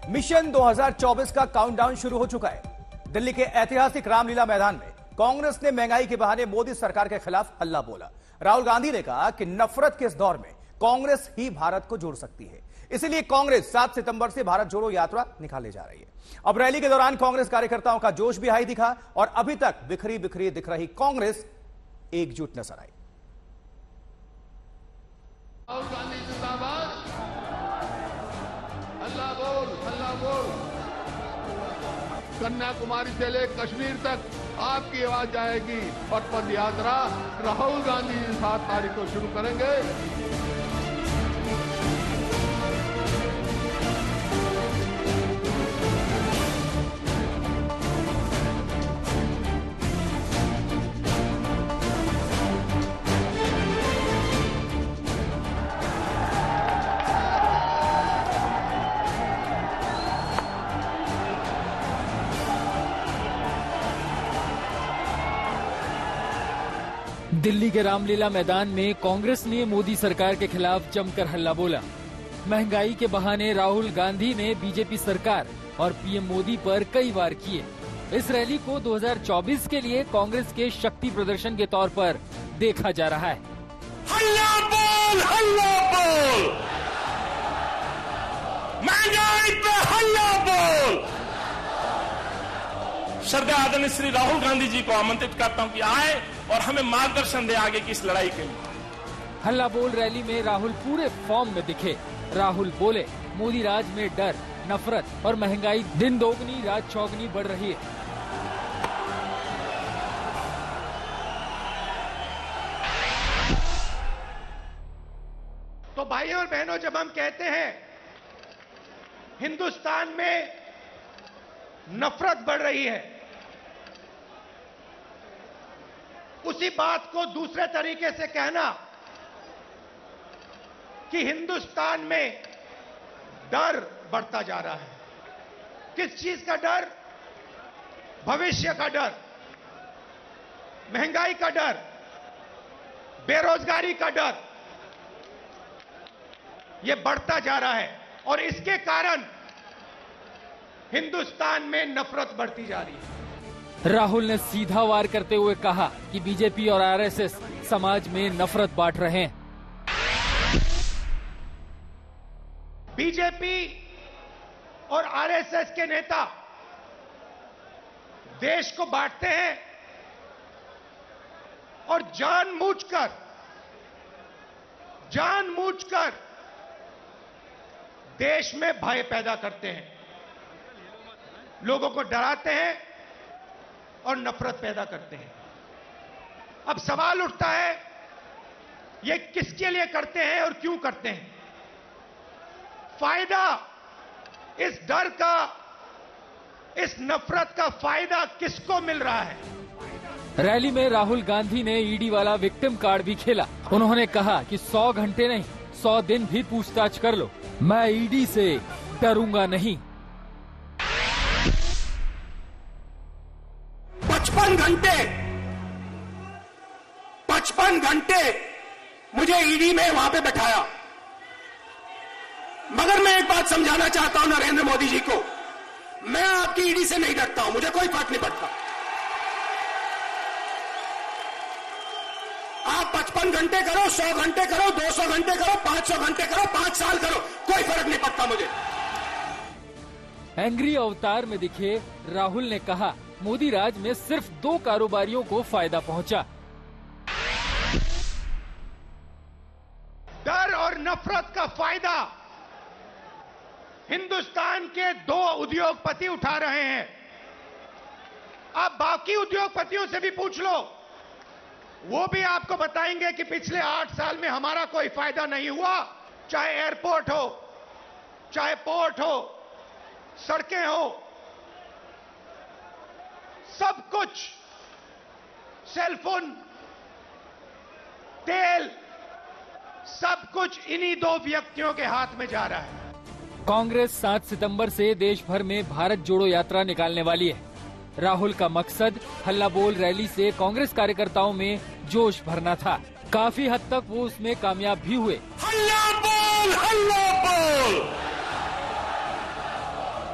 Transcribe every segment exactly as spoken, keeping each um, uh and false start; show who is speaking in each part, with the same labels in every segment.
Speaker 1: Mission दो हज़ार चौबीस का काउंटडाउन शुरू हो चुका है। दिल्ली के ऐतिहासिक रामलीला मैदान में कांग्रेस ने महंगाई के बहाने मोदी सरकार के खिलाफ हल्ला बोला। राहुल गांधी ने कहा कि नफरत के इस दौर में कांग्रेस ही भारत को जोड़ सकती है, इसलिए कांग्रेस सात सितंबर से भारत जोड़ो यात्रा निकालने जा रही है। अब रैली के दौरान कांग्रेस कार्यकर्ताओं का जोश भी हाई दिखा और अभी तक बिखरी बिखरी दिख रही कांग्रेस एकजुट नजर आई।
Speaker 2: राहुल गांधी जिंदाबाद, अल्लाह बोल, अल्लाह बोल। कन्याकुमारी से लेकर कश्मीर तक आपकी आवाज जाएगी और पद यात्रा राहुल गांधी जी सात तारीख को शुरू करेंगे।
Speaker 3: दिल्ली के रामलीला मैदान में कांग्रेस ने मोदी सरकार के खिलाफ जमकर हल्ला बोला। महंगाई के बहाने राहुल गांधी ने बीजेपी सरकार और पीएम मोदी पर कई वार किए। इस रैली को दो हज़ार चौबीस के लिए कांग्रेस के शक्ति प्रदर्शन के तौर पर देखा जा रहा है।
Speaker 4: हल्ला बोल, हल्ला बोल, महंगाई पे हल्ला बोल। श्रद्धा आदरणीय श्री राहुल गांधी जी को आमंत्रित करता हूं कि आए और हमें मार्गदर्शन दे आगे की इस लड़ाई के लिए।
Speaker 3: हल्ला बोल रैली में राहुल पूरे फॉर्म में दिखे। राहुल बोले, मोदी राज में डर, नफरत और महंगाई दिन दोगुनी रात चौगुनी बढ़ रही है।
Speaker 5: तो भाइयों और बहनों, जब हम कहते हैं हिंदुस्तान में नफरत बढ़ रही है, उसी बात को दूसरे तरीके से कहना कि हिंदुस्तान में डर बढ़ता जा रहा है। किस चीज का डर? भविष्य का डर, महंगाई का डर, बेरोजगारी का डर, यह बढ़ता जा रहा है और इसके कारण हिंदुस्तान में नफरत बढ़ती जा रही है।
Speaker 3: राहुल ने सीधा वार करते हुए कहा कि बीजेपी और आरएसएस समाज में नफरत बांट रहे हैं।
Speaker 5: बीजेपी और आरएसएस के नेता देश को बांटते हैं और जानबूझकर जानबूझकर देश में भय पैदा करते हैं, लोगों को डराते हैं और नफरत पैदा करते हैं। अब सवाल उठता है, ये किसके लिए करते हैं और क्यों करते हैं? फायदा इस डर का, इस नफरत का फायदा किसको मिल रहा है?
Speaker 3: रैली में राहुल गांधी ने ईडी वाला विक्टिम कार्ड भी खेला। उन्होंने कहा कि सौ घंटे नहीं, सौ दिन भी पूछताछ कर लो, मैं ईडी से डरूंगा नहीं।
Speaker 4: पचपन घंटे पचपन घंटे मुझे ईडी में वहां पे बैठाया, मगर मैं एक बात समझाना चाहता हूं नरेंद्र मोदी जी को, मैं आपकी ईडी से नहीं डरता हूं, मुझे कोई फर्क नहीं पड़ता। आप पचपन घंटे करो, सौ घंटे करो, दो सौ घंटे करो, पांच सौ घंटे करो, पांच साल करो, कोई फर्क नहीं पड़ता मुझे।
Speaker 3: एंग्री अवतार में दिखे राहुल ने कहा, मोदी राज में सिर्फ दो कारोबारियों को फायदा पहुंचा।
Speaker 5: डर और नफरत का फायदा हिंदुस्तान के दो उद्योगपति उठा रहे हैं। आप बाकी उद्योगपतियों से भी पूछ लो, वो भी आपको बताएंगे कि पिछले आठ साल में हमारा कोई फायदा नहीं हुआ। चाहे एयरपोर्ट हो, चाहे पोर्ट हो, सड़कें हो, सब कुछ, सेलफोन, तेल, सब कुछ इन्हीं दो व्यक्तियों के हाथ में जा रहा है।
Speaker 3: कांग्रेस सात सितंबर से देश भर में भारत जोड़ो यात्रा निकालने वाली है। राहुल का मकसद हल्ला बोल रैली से कांग्रेस कार्यकर्ताओं में जोश भरना था। काफी हद तक वो उसमें कामयाब भी हुए।
Speaker 4: हल्ला बोल, हल्ला बोल।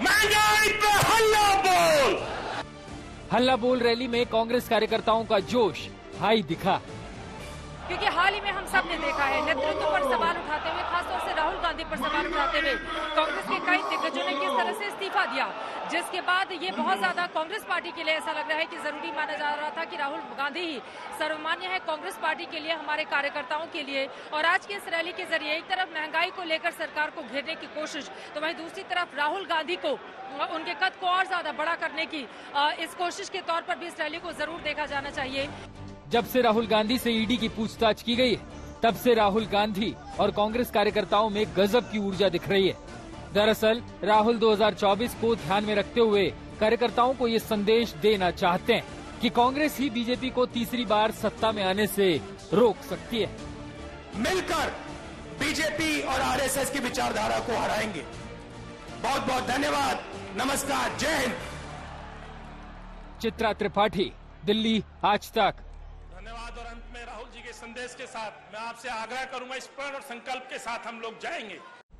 Speaker 3: हल्ला बोल रैली में कांग्रेस कार्यकर्ताओं का जोश हाई दिखा,
Speaker 6: क्योंकि हाल ही में हम सब ने देखा है नेतृत्व पर सवाल उठाते हुए, खासतौर से राहुल गांधी पर सवाल उठाते हुए कांग्रेस के कई दिग्गजों ने किस तरह से इस्तीफा दिया, जिसके बाद ये बहुत ज्यादा कांग्रेस पार्टी के लिए ऐसा लग रहा है कि जरूरी माना जा रहा था कि राहुल गांधी ही सर्वमान्य है कांग्रेस पार्टी के लिए, हमारे कार्यकर्ताओं के लिए। और आज की इस रैली के जरिए एक तरफ महंगाई को लेकर सरकार को घेरने की कोशिश, तो वहीं दूसरी तरफ राहुल गांधी को उनके कद को और ज्यादा बड़ा करने की इस कोशिश के तौर पर भी इस रैली को जरूर देखा जाना चाहिए।
Speaker 3: जब से राहुल गांधी से ईडी की पूछताछ की गई है, तब से राहुल गांधी और कांग्रेस कार्यकर्ताओं में गजब की ऊर्जा दिख रही है। दरअसल राहुल दो हज़ार चौबीस को ध्यान में रखते हुए कार्यकर्ताओं को ये संदेश देना चाहते हैं कि कांग्रेस ही बीजेपी को तीसरी बार सत्ता में आने से रोक सकती है।
Speaker 4: मिलकर बीजेपी और आरएसएस की विचारधारा को हराएंगे। बहुत बहुत धन्यवाद, नमस्कार, जय हिंद।
Speaker 3: चित्रा त्रिपाठी, दिल्ली, आज तक।
Speaker 7: धन्यवाद। और अंत में राहुल जी के संदेश के साथ मैं आपसे आग्रह करूंगा, इस पर और संकल्प के साथ हम लोग जाएंगे।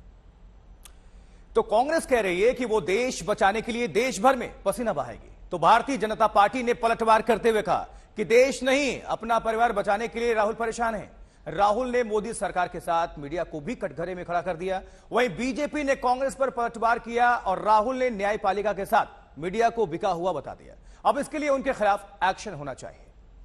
Speaker 1: तो कांग्रेस कह रही है कि वो देश बचाने के लिए देश भर में पसीना बहाएगी, तो भारतीय जनता पार्टी ने पलटवार करते हुए कहा कि देश नहीं, अपना परिवार बचाने के लिए राहुल परेशान है। राहुल ने मोदी सरकार के साथ मीडिया को भी कटघरे में खड़ा कर दिया। वहीं बीजेपी ने कांग्रेस पर पलटवार किया और राहुल ने न्यायपालिका के साथ मीडिया को बिका हुआ बता दिया। अब इसके लिए उनके खिलाफ एक्शन होना चाहिए।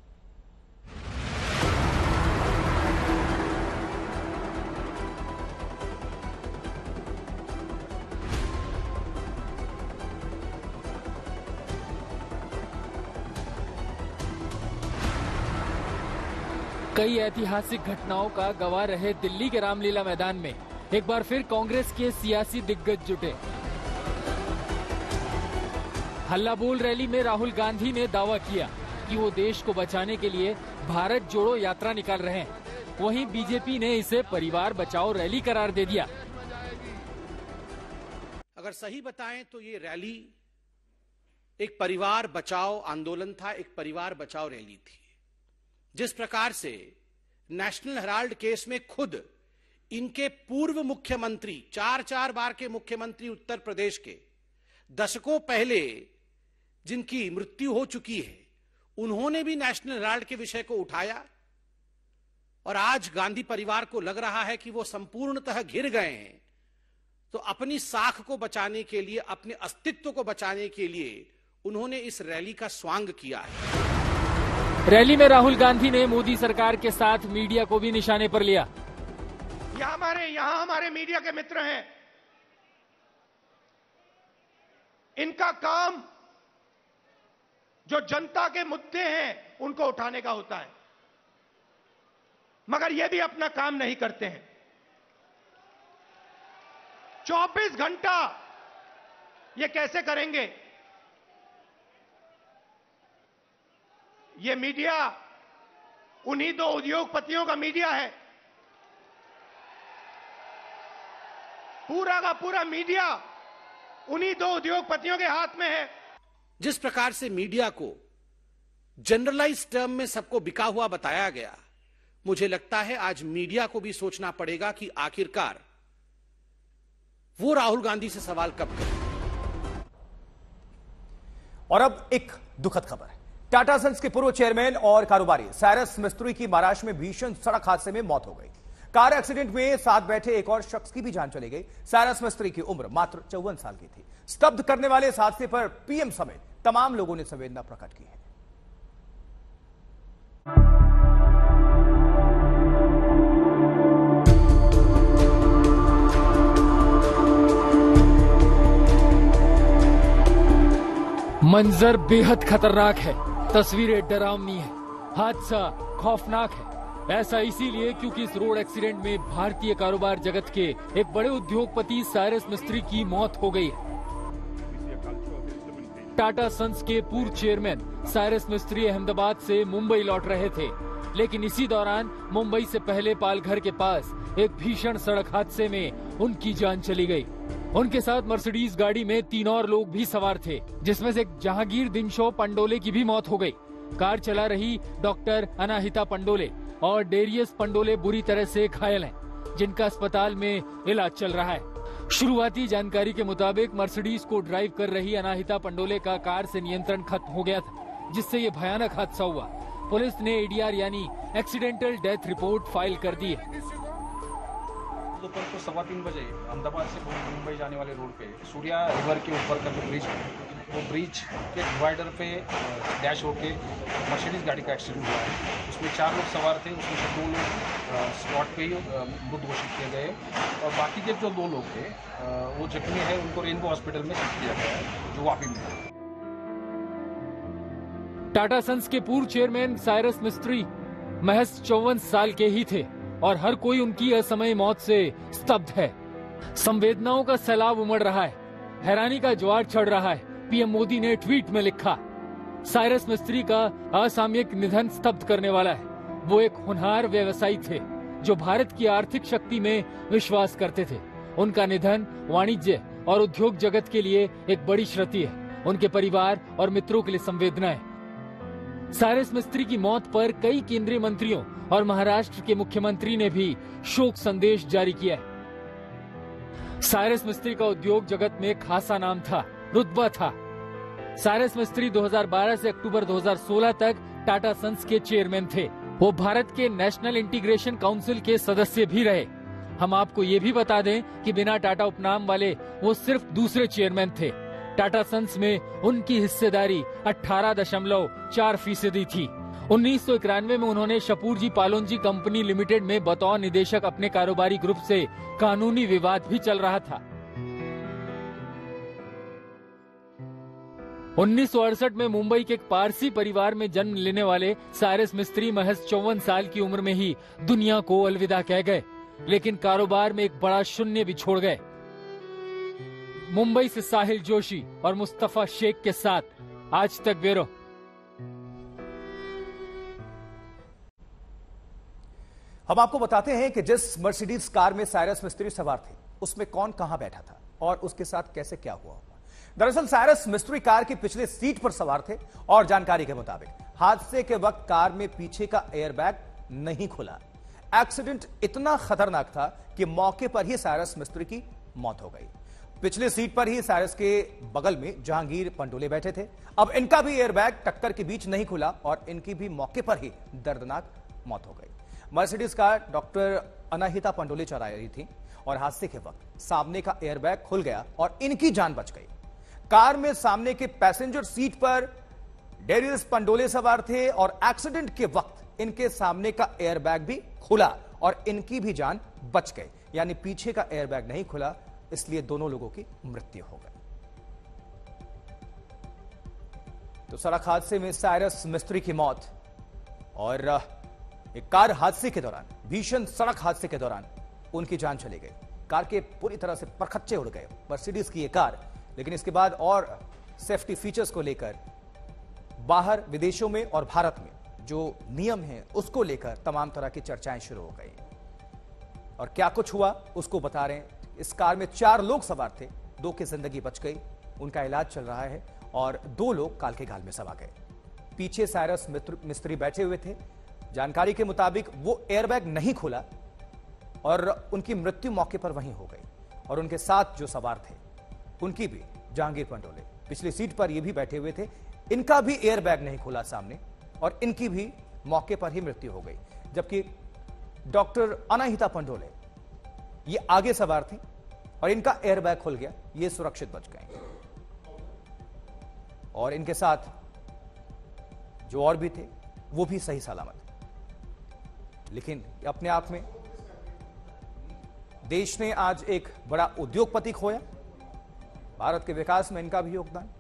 Speaker 3: कई ऐतिहासिक घटनाओं का गवाह रहे दिल्ली के रामलीला मैदान में एक बार फिर कांग्रेस के सियासी दिग्गज जुटे। हल्ला बोल रैली में राहुल गांधी ने दावा किया कि वो देश को बचाने के लिए भारत जोड़ो यात्रा निकाल रहे हैं। वहीं बीजेपी ने इसे परिवार बचाओ रैली करार दे दिया।
Speaker 8: अगर सही बताएं तो ये रैली एक परिवार बचाओ आंदोलन था, एक परिवार बचाओ रैली थी। जिस प्रकार से नेशनल हेराल्ड केस में खुद इनके पूर्व मुख्यमंत्री, चार चार बार के मुख्यमंत्री उत्तर प्रदेश के, दशकों पहले जिनकी मृत्यु हो चुकी है, उन्होंने भी नेशनल हेराल्ड के विषय को उठाया। और आज गांधी परिवार को लग रहा है कि वो संपूर्णतः घिर गए हैं, तो अपनी साख को बचाने के लिए, अपने अस्तित्व को बचाने के लिए उन्होंने इस रैली का स्वांग किया है।
Speaker 3: रैली में राहुल गांधी ने मोदी सरकार के साथ मीडिया को भी निशाने पर लिया।
Speaker 5: यहां हमारे यहां हमारे मीडिया के मित्र हैं, इनका काम जो जनता के मुद्दे हैं उनको उठाने का होता है, मगर ये भी अपना काम नहीं करते हैं। चौबीस घंटा ये कैसे करेंगे? ये मीडिया उन्हीं दो उद्योगपतियों का मीडिया है। पूरा का पूरा मीडिया उन्हीं दो उद्योगपतियों के हाथ में है।
Speaker 8: जिस प्रकार से मीडिया को जनरलाइज टर्म में सबको बिका हुआ बताया गया, मुझे लगता है आज मीडिया को भी सोचना पड़ेगा कि आखिरकार वो राहुल गांधी से सवाल कब करें।
Speaker 1: और अब एक दुखद खबर है। टाटा सन्स के पूर्व चेयरमैन और कारोबारी साइरस मिस्त्री की महाराष्ट्र में भीषण सड़क हादसे में मौत हो गई। कार एक्सीडेंट में साथ बैठे एक और शख्स की भी जान चली गई। साइरस मिस्त्री की उम्र मात्र चौवन साल की थी। स्तब्ध करने वाले इस हादसे पर पीएम समेत तमाम लोगों ने संवेदना प्रकट की है।
Speaker 3: मंजर बेहद खतरनाक है, तस्वीरें डरावनी है, हादसा खौफनाक है। ऐसा इसीलिए क्योंकि इस रोड एक्सीडेंट में भारतीय कारोबार जगत के एक बड़े उद्योगपति साइरस मिस्त्री की मौत हो गई है। टाटा सन्स के पूर्व चेयरमैन साइरस मिस्त्री अहमदाबाद से मुंबई लौट रहे थे, लेकिन इसी दौरान मुंबई से पहले पालघर के पास एक भीषण सड़क हादसे में उनकी जान चली गई। उनके साथ मर्सिडीज गाड़ी में तीन और लोग भी सवार थे, जिसमें से एक जहांगीर दिनशो पंडोले की भी मौत हो गई। कार चला रही डॉक्टर अनाहिता पंडोले और डेरियस पंडोले बुरी तरह से घायल हैं, जिनका अस्पताल में इलाज चल रहा है। शुरुआती जानकारी के मुताबिक मर्सिडीज को ड्राइव कर रही अनाहिता पंडोले का कार से नियंत्रण खत्म हो गया था, जिससे ये भयानक हादसा हुआ। पुलिस ने एडीआर यानी एक्सीडेंटल डेथ रिपोर्ट फाइल कर दी है।
Speaker 9: दोपहर को सवा तीन बजे अहमदाबाद से मुंबई जाने वाले रोड पे सूर्या रिवर के ऊपर का जो ब्रिज है, वो ब्रिज के डिवाइडर पे डैश होके मर्सिडीज गाड़ी का एक्सीडेंट हुआ है। उसमें चार लोग सवार थे, उसमें से दो लोग स्पॉट पे ही मृत घोषित किए गए और बाकी के जो दो लोग थे वो जख्मी है, उनको रेनबो हॉस्पिटल में शिफ्ट किया गया है जो वापी में है।
Speaker 3: टाटा सन्स के पूर्व चेयरमैन साइरस मिस्त्री महज चौवन साल के ही थे और हर कोई उनकी असमय मौत से स्तब्ध है। संवेदनाओं का सैलाब उमड़ रहा है, हैरानी का ज्वार चढ़ रहा है। पीएम मोदी ने ट्वीट में लिखा, साइरस मिस्त्री का असामयिक निधन स्तब्ध करने वाला है। वो एक होनहार व्यवसायी थे जो भारत की आर्थिक शक्ति में विश्वास करते थे। उनका निधन वाणिज्य और उद्योग जगत के लिए एक बड़ी क्षति है, उनके परिवार और मित्रों के लिए संवेदना है। साइरस मिस्त्री की मौत पर कई केंद्रीय मंत्रियों और महाराष्ट्र के मुख्यमंत्री ने भी शोक संदेश जारी किया है। साइरस मिस्त्री का उद्योग जगत में खासा नाम था, रुतबा था। साइरस मिस्त्री दो हज़ार बारह से अक्टूबर दो हज़ार सोलह तक टाटा सन्स के चेयरमैन थे। वो भारत के नेशनल इंटीग्रेशन काउंसिल के सदस्य भी रहे। हम आपको ये भी बता दें कि बिना टाटा उपनाम वाले वो सिर्फ दूसरे चेयरमैन थे। टाटा सन्स में उनकी हिस्सेदारी अठारह दशमलव चार फीसदी थी। उन्नीस सौ इक्यानवे में उन्होंने शपूरजी पालोनजी कंपनी लिमिटेड में बतौर निदेशक अपने कारोबारी ग्रुप से कानूनी विवाद भी चल रहा था। उन्नीस सौ अड़सठ में मुंबई के एक पारसी परिवार में जन्म लेने वाले साइरस मिस्त्री महज चौवन साल की उम्र में ही दुनिया को अलविदा कह गए, लेकिन कारोबार में एक बड़ा शून्य भी छोड़ गए। मुंबई से साहिल जोशी और मुस्तफा शेख के साथ आज तक ब्यूरो।
Speaker 1: हम आपको बताते हैं कि जिस मर्सिडीज कार में साइरस मिस्त्री सवार थे, उसमें कौन कहां बैठा था और उसके साथ कैसे क्या हुआ होगा। दरअसल साइरस मिस्त्री कार की पिछले सीट पर सवार थे और जानकारी के मुताबिक हादसे के वक्त कार में पीछे का एयरबैग नहीं खुला। एक्सीडेंट इतना खतरनाक था कि मौके पर ही साइरस मिस्त्री की मौत हो गई। पिछले सीट पर ही साइरस के बगल में जहांगीर पंडोले बैठे थे। अब इनका भी एयरबैग टक्कर के बीच नहीं खुला और इनकी भी मौके पर ही दर्दनाक मौत हो गई। Mercedes car doctor Anahita Pandole चला रही थी और हादसे के वक्त सामने का एयरबैग खुल गया और इनकी जान बच गई। कार में सामने के पैसेंजर सीट पर डेरियस पंडोले सवार थे और एक्सीडेंट के वक्त इनके सामने का एयरबैग भी खुला और इनकी भी जान बच गई। यानी पीछे का एयरबैग नहीं खुला, इसलिए दोनों लोगों की मृत्यु हो गई। तो सड़क हादसे में साइरस मिस्त्री की मौत और एक कार हादसे के दौरान, भीषण सड़क हादसे के दौरान उनकी जान चली गई। कार के पूरी तरह से परखच्चे उड़ गए मर्सिडीज की ये कार। लेकिन इसके बाद और सेफ्टी फीचर्स को लेकर बाहर विदेशों में और भारत में जो नियम हैं उसको लेकर तमाम तरह की चर्चाएं शुरू हो गई। और क्या कुछ हुआ उसको बता रहे हैं। इस कार में चार लोग सवार थे, दो की जिंदगी बच गई, उनका इलाज चल रहा है और दो लोग काल के गाल में समा गए। पीछे साइरस मिस्त्री बैठे हुए थे। जानकारी के मुताबिक वो एयरबैग नहीं खुला और उनकी मृत्यु मौके पर वहीं हो गई। और उनके साथ जो सवार थे उनकी भी, जहांगीर पंडोले पिछली सीट पर ये भी बैठे हुए थे, इनका भी एयरबैग नहीं खुला सामने और इनकी भी मौके पर ही मृत्यु हो गई। जबकि डॉक्टर अनाहिता पंडोले ये आगे सवार थी और इनका एयरबैग खुल गया, ये सुरक्षित बच गए। और इनके साथ जो और भी थे वो भी सही सलामत। लेकिन अपने आप में देश ने आज एक बड़ा उद्योगपति खोया। भारत के विकास में इनका भी योगदान।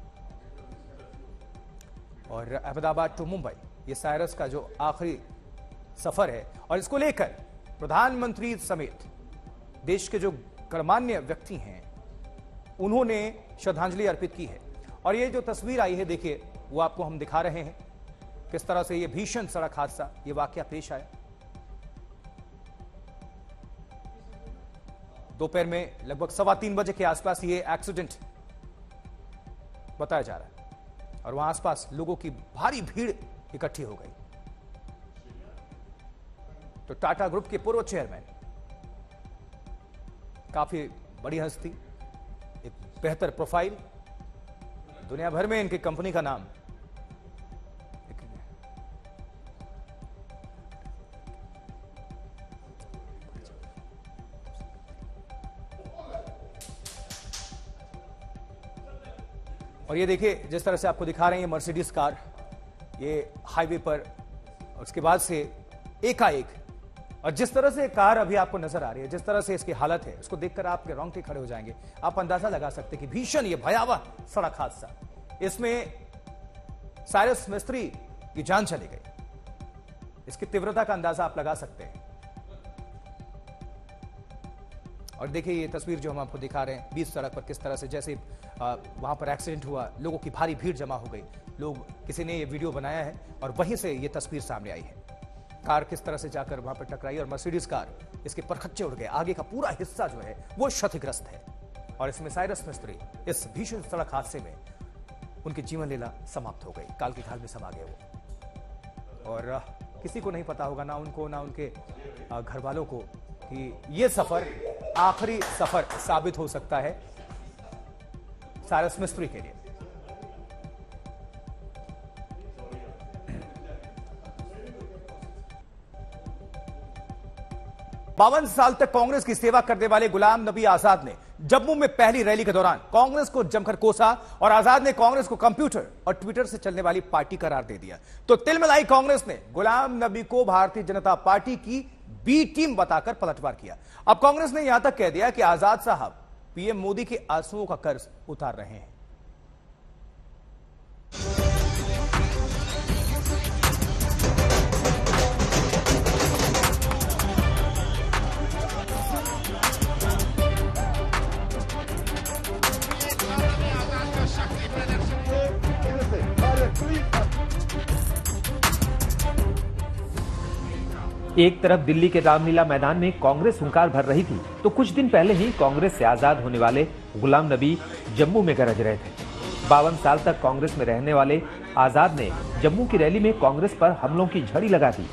Speaker 1: और अहमदाबाद टू मुंबई ये साइरस का जो आखिरी सफर है और इसको लेकर प्रधानमंत्री समेत देश के जो गणमान्य व्यक्ति हैं उन्होंने श्रद्धांजलि अर्पित की है। और ये जो तस्वीर आई है देखिए, वो आपको हम दिखा रहे हैं किस तरह से ये भीषण सड़क हादसा, ये वाकया पेश आया। दोपहर में लगभग सवा तीन बजे के आसपास ये एक्सीडेंट बताया जा रहा है और वहां आसपास लोगों की भारी भीड़ इकट्ठी हो गई। तो टाटा ग्रुप के पूर्व चेयरमैन, काफी बड़ी हस्ती, एक बेहतर प्रोफाइल, दुनिया भर में इनकी कंपनी का नाम। और ये देखिए जिस तरह से आपको दिखा रहे हैं, ये मर्सिडीज कार, ये हाईवे पर, उसके बाद से एकाएक, और जिस तरह से कार अभी आपको नजर आ रही है, जिस तरह से इसकी हालत है, उसको देखकर आपके रोंगटे खड़े हो जाएंगे। आप अंदाजा लगा सकते हैं कि भीषण ये भयावह सड़क हादसा, इसमें साइरस मिस्त्री की जान चली गई। इसकी तीव्रता का अंदाजा आप लगा सकते हैं। और देखिए ये तस्वीर जो हम आपको दिखा रहे हैं, बीच सड़क पर किस तरह से, जैसे वहां पर एक्सीडेंट हुआ, लोगों की भारी भीड़ जमा हो गई, लोग, किसी ने ये वीडियो बनाया है और वहीं से ये तस्वीर सामने आई है। कार किस तरह से जाकर वहां पर टकराई और मर्सिडीज कार, इसके परखच्चे उड़ गए, आगे का पूरा हिस्सा जो है वो क्षतिग्रस्त है। और इसमें साइरस मिस्त्री इस भीषण सड़क हादसे में उनकी जीवन लीला समाप्त हो गई, काल की खाल में समा गए वो। और किसी को नहीं पता होगा, ना उनको ना उनके घर वालों को, कि ये सफर आखिरी सफर साबित हो सकता है साइरस मिस्त्री के लिए। बावन साल तक कांग्रेस की सेवा करने वाले गुलाम नबी आजाद ने जम्मू में पहली रैली के दौरान कांग्रेस को जमकर कोसा और आजाद ने कांग्रेस को कंप्यूटर और ट्विटर से चलने वाली पार्टी करार दे दिया। तो तिलमिलाई कांग्रेस ने गुलाम नबी को भारतीय जनता पार्टी की बी टीम बताकर पलटवार किया। अब कांग्रेस ने यहां तक कह दिया कि आजाद साहब पीएम मोदी के आंसुओं का कर्ज उतार रहे हैं।
Speaker 10: एक तरफ दिल्ली के रामलीला मैदान में कांग्रेस हुंकार भर रही थी, तो कुछ दिन पहले ही कांग्रेस से आजाद होने वाले गुलाम नबी जम्मू में गरज रहे थे। बावन साल तक कांग्रेस में रहने वाले आजाद ने जम्मू की रैली में कांग्रेस पर हमलों की झड़ी लगा दी।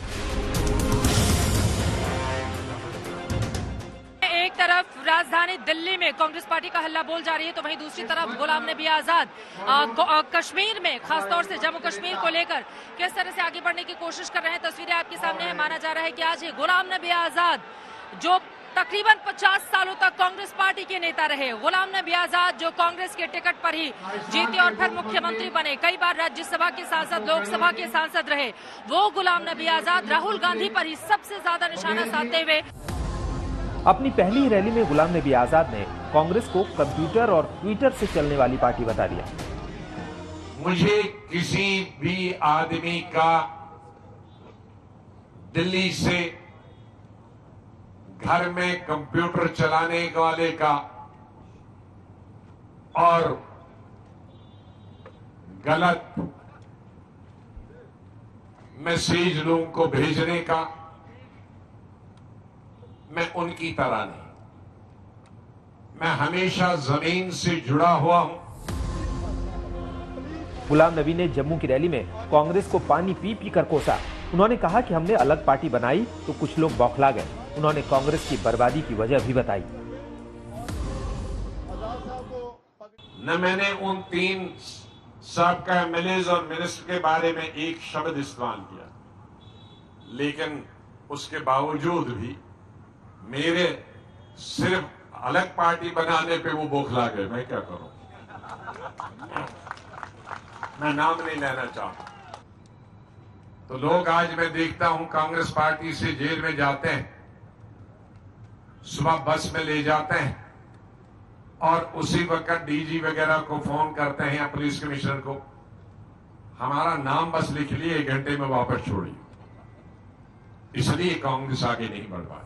Speaker 6: राजधानी दिल्ली में कांग्रेस पार्टी का हल्ला बोल जा रही है, तो वहीं दूसरी तरफ गुलाम नबी आजाद कश्मीर में, खासतौर से जम्मू कश्मीर को लेकर किस तरह से आगे बढ़ने की कोशिश कर रहे हैं, तस्वीरें आपके सामने है। माना जा रहा है कि आज ये गुलाम नबी आजाद, जो तकरीबन पचास सालों तक कांग्रेस पार्टी के नेता रहे, गुलाम नबी आजाद जो कांग्रेस के टिकट पर ही जीते और फिर मुख्यमंत्री बने, कई बार राज्यसभा के सांसद, लोकसभा के सांसद रहे, वो गुलाम नबी आजाद राहुल गांधी पर ही सबसे ज्यादा निशाना साधते हुए
Speaker 10: अपनी पहली रैली में गुलाम नबी आजाद ने कांग्रेस को कंप्यूटर और ट्विटर से चलने वाली पार्टी बता दिया।
Speaker 11: मुझे किसी भी आदमी का दिल्ली से घर में कंप्यूटर चलाने वाले का और गलत मैसेज लोगों को भेजने का, मैं उनकी तरह नहीं, मैं हमेशा जमीन से जुड़ा हुआ हूं।
Speaker 10: गुलाम नबी ने जम्मू की रैली में कांग्रेस को पानी पी पी कर कोसा। उन्होंने कहा कि हमने अलग पार्टी बनाई तो कुछ लोग बौखला गए। उन्होंने कांग्रेस की बर्बादी की वजह भी बताई।
Speaker 11: न मैंने उन तीन साबका एमएलए और मिनिस्टर के बारे में एक शब्द इस्तेमाल किया, लेकिन उसके बावजूद भी मेरे सिर्फ अलग पार्टी बनाने पे वो बौखला गए। मैं क्या करूं, मैं नाम नहीं लेना चाहता। तो लोग आज मैं देखता हूं कांग्रेस पार्टी से जेल में जाते हैं, सुबह बस में ले जाते हैं और उसी वक्त डीजी वगैरह को फोन करते हैं या पुलिस कमिश्नर को, हमारा नाम बस लिख लिए, एक घंटे में वापस छोड़िए। इसलिए कांग्रेस आगे नहीं बढ़ पाती।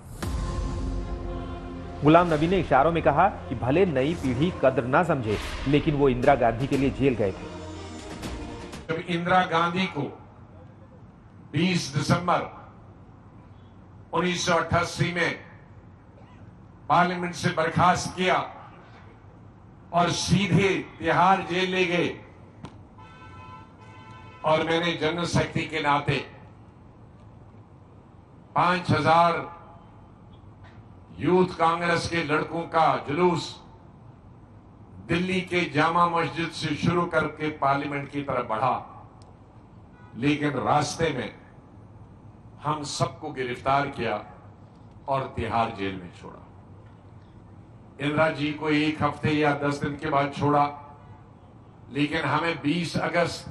Speaker 10: गुलाम नबी ने इशारों में कहा कि भले नई पीढ़ी कद्र ना समझे, लेकिन वो इंदिरा गांधी के लिए जेल गए थे।
Speaker 11: जब इंदिरा गांधी को बीस दिसंबर उन्नीस सौ अट्ठासी में पार्लियामेंट से बर्खास्त किया और सीधे तिहाड़ जेल ले गए, और मैंने जनरल सेक्रेटरी के नाते पांच हजार यूथ कांग्रेस के लड़कों का जुलूस दिल्ली के जामा मस्जिद से शुरू करके पार्लियामेंट की तरफ बढ़ा, लेकिन रास्ते में हम सबको गिरफ्तार किया और तिहाड़ जेल में छोड़ा। इंदिरा जी को एक हफ्ते या दस दिन के बाद छोड़ा, लेकिन हमें बीस अगस्त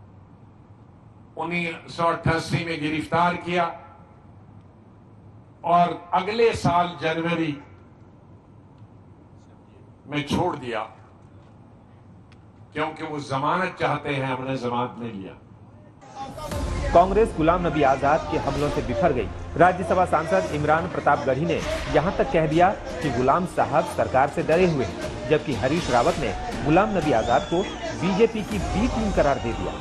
Speaker 11: उन्नीस सौ अट्ठासी में गिरफ्तार किया और अगले साल जनवरी में छोड़ दिया, क्योंकि वो जमानत चाहते हैं। हमने जमानत नहीं लिया।
Speaker 10: कांग्रेस गुलाम नबी आजाद के हमलों से बिफर गई। राज्यसभा सांसद इमरान प्रतापगढ़ी ने यहां तक कह दिया कि गुलाम साहब सरकार से डरे हुए हैं, जबकि हरीश रावत ने गुलाम नबी आजाद को बीजेपी की बी टीम करार दे दिया।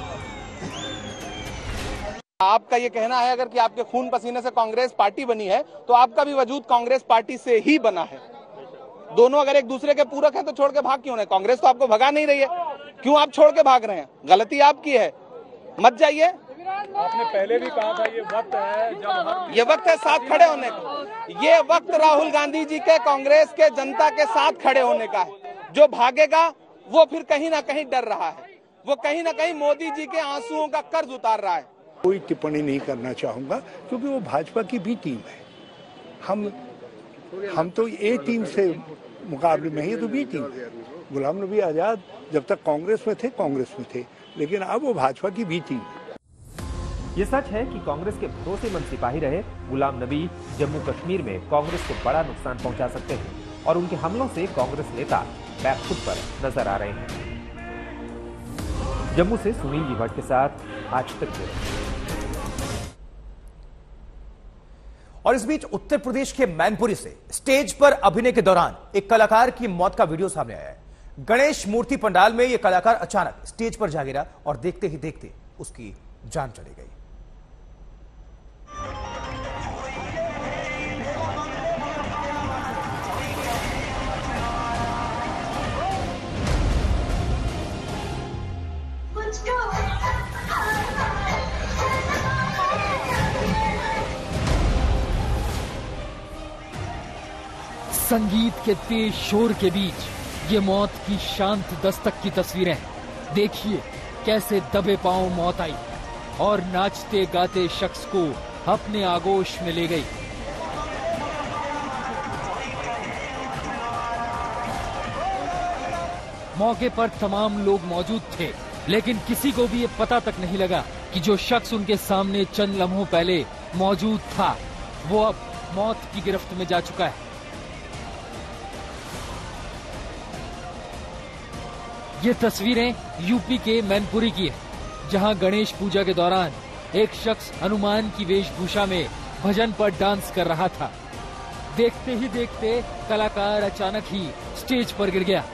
Speaker 12: आपका ये कहना है अगर कि आपके खून पसीने से कांग्रेस पार्टी बनी है, तो आपका भी वजूद कांग्रेस पार्टी से ही बना है। दोनों अगर एक दूसरे के पूरक हैं तो छोड़ के भाग क्यों रहे? कांग्रेस तो आपको भगा नहीं रही है, क्यों आप छोड़ के भाग रहे हैं? गलती आपकी है, मत जाइए।
Speaker 13: आपने पहले भी कहा था ये वक्त है जब
Speaker 12: ये वक्त है साथ खड़े होने का। ये वक्त राहुल गांधी जी के कांग्रेस के जनता के साथ खड़े होने का है। जो भागेगा वो फिर कहीं ना कहीं डर रहा है, वो कहीं ना कहीं मोदी जी के आंसुओं का कर्ज उतार रहा है।
Speaker 14: कोई टिप्पणी नहीं करना चाहूंगा, क्योंकि वो भाजपा की भी टीम है। हम हम तो ए टीम से मुकाबले में ही, तो बी टीम। गुलाम नबी आजाद जब तक कांग्रेस में थे कांग्रेस में थे, लेकिन अब वो भाजपा की बी टीम है।
Speaker 10: ये सच है कि कांग्रेस के भरोसेमंद सिपाही रहे गुलाम नबी जम्मू कश्मीर में कांग्रेस को बड़ा नुकसान पहुंचा सकते हैं, और उनके हमलों से कांग्रेस नेता बैकफुट पर नजर आ रहे हैं। जम्मू से सुनील जी भट्ट के साथ आज तक।
Speaker 1: और इस बीच उत्तर प्रदेश के मैनपुरी से स्टेज पर अभिनय के दौरान एक कलाकार की मौत का वीडियो सामने आया है। गणेश मूर्ति पंडाल में यह कलाकार अचानक स्टेज पर जा गिरा और देखते ही देखते उसकी जान चली गई।
Speaker 3: संगीत के तेज शोर के बीच ये मौत की शांत दस्तक की तस्वीरें। देखिए कैसे दबे पांव मौत आई और नाचते गाते शख्स को अपने आगोश में ले गई। मौके पर तमाम लोग मौजूद थे, लेकिन किसी को भी ये पता तक नहीं लगा कि जो शख्स उनके सामने चंद लम्हों पहले मौजूद था वो अब मौत की गिरफ्त में जा चुका है। ये तस्वीरें यूपी के मैनपुरी की है, जहां गणेश पूजा के दौरान एक शख्स हनुमान की वेशभूषा में भजन पर डांस कर रहा था। देखते ही देखते कलाकार अचानक ही स्टेज पर गिर गया।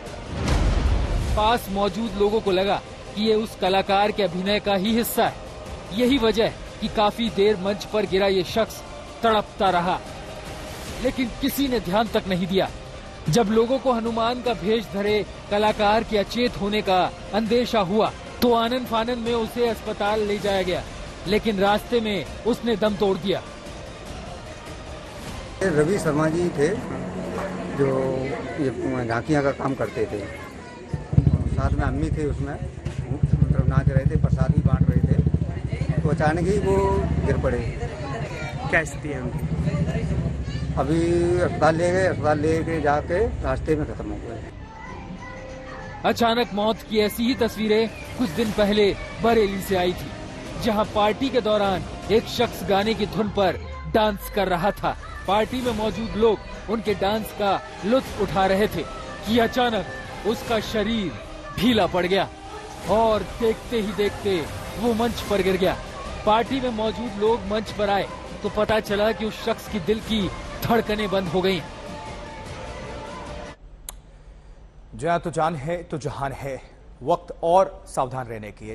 Speaker 3: पास मौजूद लोगों को लगा कि ये उस कलाकार के अभिनय का ही हिस्सा है। यही वजह है कि काफी देर मंच पर गिरा ये शख्स तड़पता रहा, लेकिन किसी ने ध्यान तक नहीं दिया। जब लोगों को हनुमान का भेष धरे कलाकार के अचेत होने का अंदेशा हुआ तो आनन फानन में उसे अस्पताल ले जाया गया, लेकिन रास्ते में उसने दम तोड़ दिया।
Speaker 15: रवि शर्मा जी थे जो ये झांकियाँ का काम करते थे, साथ में अम्मी थे, उसमें मतलब नाच रहे थे, प्रसाद भी बांट रहे थे, तो अचानक ही वो गिर पड़े।
Speaker 13: क्या स्थिति है उनकी?
Speaker 15: अभी अस्पताल ले गए, अस्पताल ले के जाके रास्ते में खत्म हो गए।
Speaker 3: अचानक मौत की ऐसी ही तस्वीरें कुछ दिन पहले बरेली से आई थी, जहां पार्टी के दौरान एक शख्स गाने की धुन पर डांस कर रहा था। पार्टी में मौजूद लोग उनके डांस का लुत्फ उठा रहे थे कि अचानक उसका शरीर ढीला पड़ गया और देखते ही देखते वो मंच पर गिर गया। पार्टी में मौजूद लोग मंच पर आए तो पता चला कि उस शख्स की दिल की धड़कनें बंद हो गईं।
Speaker 1: जहाँ तो जान है तो जहान है, वक्त और सावधान रहने की है।